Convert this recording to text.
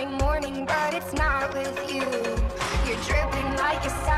Sunday morning, but it's not with you. You're dripping like a